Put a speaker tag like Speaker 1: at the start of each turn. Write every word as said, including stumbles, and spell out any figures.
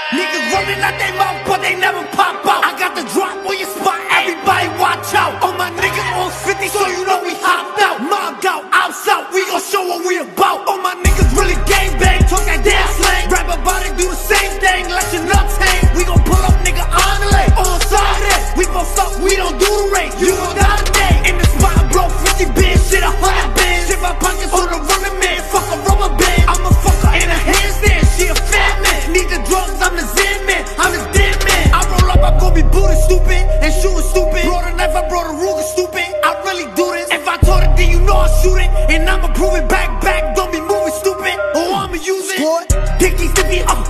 Speaker 1: Niggas running out they mouth, but they never pop out. I got the drop on your spot, everybody watch out. All my niggas on fifty, so you know we hopped out. Mobbed out, outside, we gon' show what we about. All my niggas really gang bang, talk that damn slang. Rap about it, do the same thing, let your nuts hang. We gon' pull up, nigga, on the lane. On side it, we gon' fuck, we don't do the race. You gon' die today, in the spot, blow fifty bins, shit a hundred bins. Shit my pockets on the running man, fuck a rubber band. I'm a fucker in a handstand, she a fan man. Need the drugs, I'm the Zen man, I'm the dead man. I roll up, I'm gon' be booty stupid and shooting stupid. Brought a knife, I brought a Ruger stupid. I really do this. If I told it, then you know I shoot it. And I'ma prove it back, back. Don't be moving stupid, or I'ma use it. Dickie, stiffy, uh,